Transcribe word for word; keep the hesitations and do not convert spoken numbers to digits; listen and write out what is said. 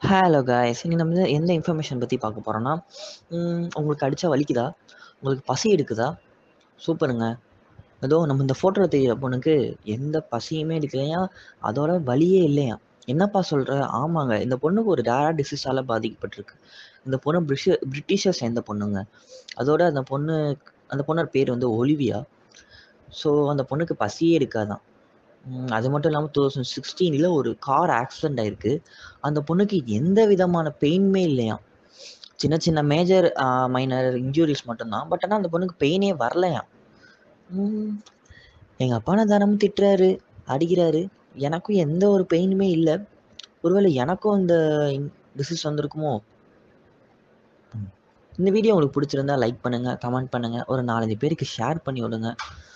Hello guys, இன்னைக்கு நம்ம வந்து எந்த இன்ஃபர்மேஷன் பற்றி பார்க்க போகிறோன்னா, உங்களுக்கு அடித்தா வலிக்குதா? உங்களுக்கு பசி எடுக்குதா? சூப்பருங்க. ஏதோ நம்ம இந்த ஃபோட்டோவில் தெரியிற பொண்ணுக்கு எந்த பசியுமே எடுக்கலையாம், அதோட வலியே இல்லையாம். என்னப்பா சொல்கிற? ஆமாங்க, இந்த பொண்ணுக்கு ஒரு ரேர் டிசீஸால் பாதிக்கப்பட்டிருக்கு. இந்த பொண்ணு பிரிஷ பிரிட்டிஷை சேர்ந்த பொண்ணுங்க. அதோட அந்த பொண்ணு அந்த பொண்ணோட பேர் வந்து ஒலிவியா. ஸோ அந்த பொண்ணுக்கு பசியே எடுக்காதான். அது மட்டும் இல்லாமல் டூ தௌசண்ட் சிக்ஸ்டீனில் ஒரு கார் ஆக்சிடெண்ட் ஆயிருக்கு. அந்த பொண்ணுக்கு எந்த விதமான பெயினுமே இல்லையாம். சின்ன சின்ன மேஜர் மைனர் இன்ஜுரிஸ் மட்டும்தான். பட் ஆனால் அந்த பொண்ணுக்கு பெயினே வரலையாம். எங்கள் அப்பா நான் தினமும் திட்டுறாரு, அடிக்கிறாரு. எனக்கும் எந்த ஒரு பெயினுமே இல்லை. ஒருவேளை எனக்கும் இந்த டிசீஸ் வந்திருக்குமோ? இந்த வீடியோ உங்களுக்கு பிடிச்சிருந்தா லைக் பண்ணுங்கள், கமெண்ட் பண்ணுங்கள், ஒரு நாலஞ்சு பேருக்கு ஷேர் பண்ணி விடுங்க.